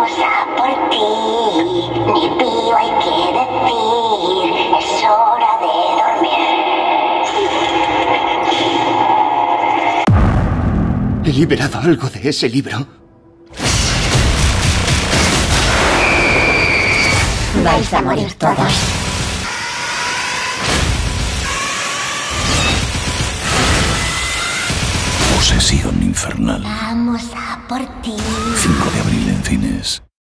Vamos a por ti, ni pío hay que decir, es hora de dormir. He liberado algo de ese libro. Vais a morir todos. Posesión infernal. Vamos a por ti. 5 de abril en cines.